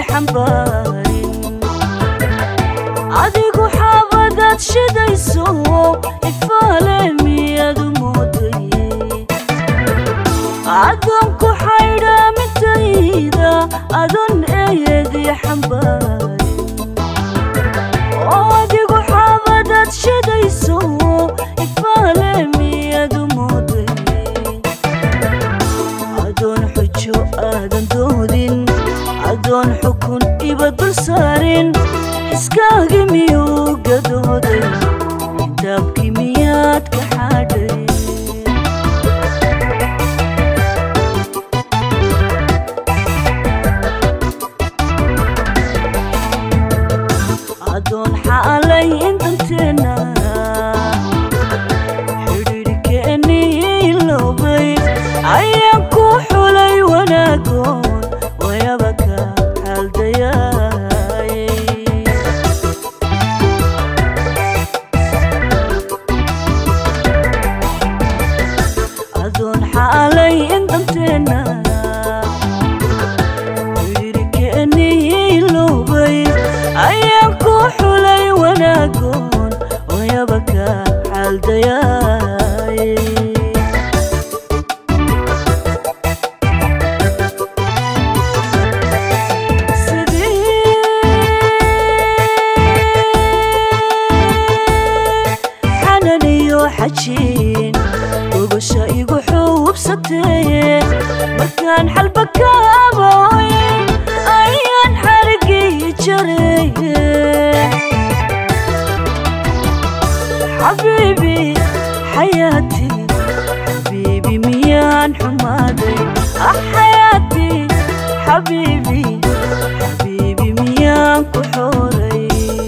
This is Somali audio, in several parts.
حنبارين adigu xabadad shidayso ifaale miyadu mooday adon ku xayra mitayda adon eeyadi xambaarin adigu xabadad shidayso ifaale miyadu mooday adon xujo aadan doodin adon xukun ibadul saarin iskaagi miyuu gadooday kitaabkii miyaad ka xadhay adoon xaalay intanteena xidhiidhkeennii loobay ayaan ku xulay wanaagoon wayaba ka xaaldayaa حالي انتنا يركني لوبي ايام كحولي وانا كون ويا بكى حال دياي سدي حناني وحشين وبشا يقحو بستيه مكان حلبك ابوي ايان حرقي جريه حبيبي حياتي حبيبي ميان حمادي حياتي حبيبي حبيبي ميان كحوري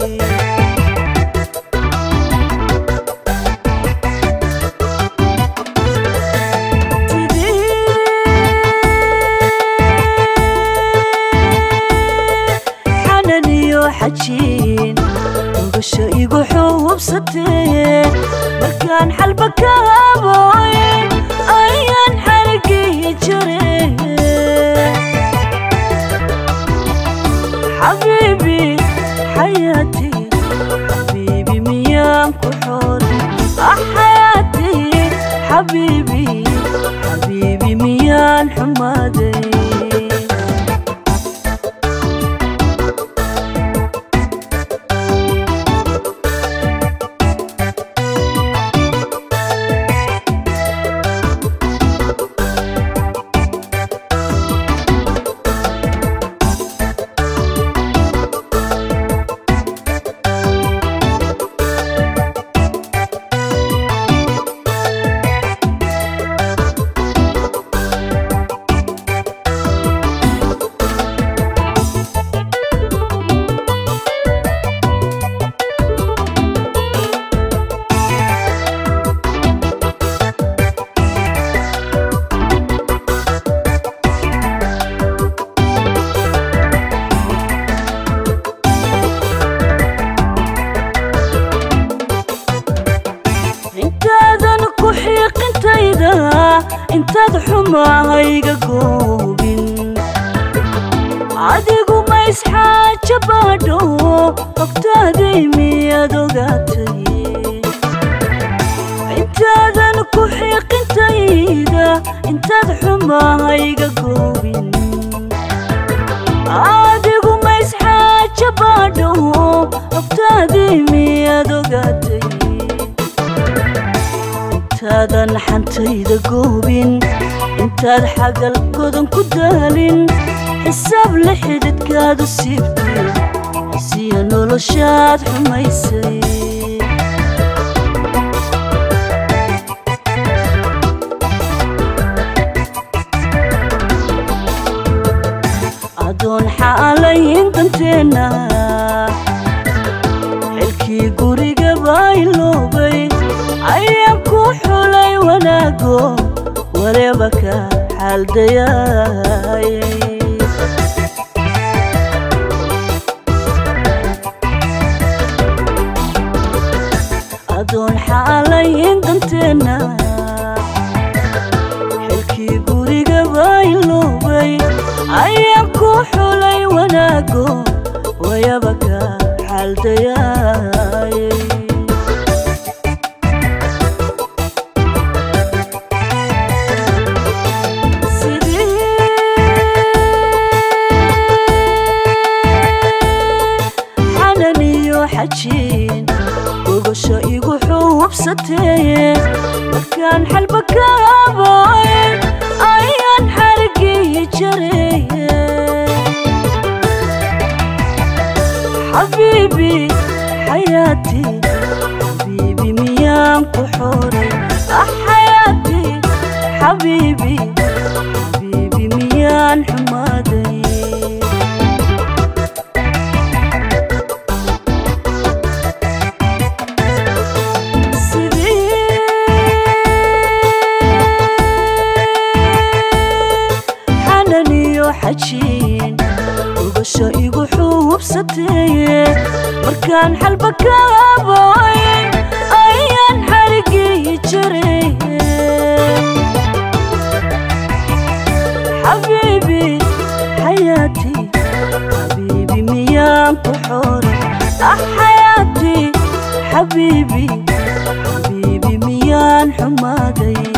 حجين وبشا يقحو بستيه مكان حلبك ابوي ايان حرقي جريه حبيبي حياتي حبيبي ميان كحوري حياتي حبيبي حبيبي ميان حمادي intaad xumahayga goobin adigu ma isxaaja baadho ogtaaday miyaad ogaatay intaadan ku xiiqintayda intaad xumahayga goobin adigu ma isxaaja baadho ogtaaday miyaad ogaatay intaadan xantayda goobin intaad xagal godan ku daalin xisaab la xididkaadu siibtay siya noloshaad xumaysay adoon xaalay intanteena xilkii guriga bayloobay ayaan ku xulay wanaago wareeba ka xaal dayaay adoon xaalay intanteena xilkii guriga bayloobay ayaan ku xulay wanaago wayabaka xaaldayaay حجين وقشة يقحوب ستين وكان حلبك أباين أيان حرقي جرين حبيبي حياتي حبيبي ميام كحوري حياتي حبيبي حبيبي ميان حمادي حجين وقشة يقحوب ستين مركان حلبك أباين أيان حرقي جرين حبيبي حياتي حبيبي ميام كحوري حياتي حبيبي حبيبي ميان حمادي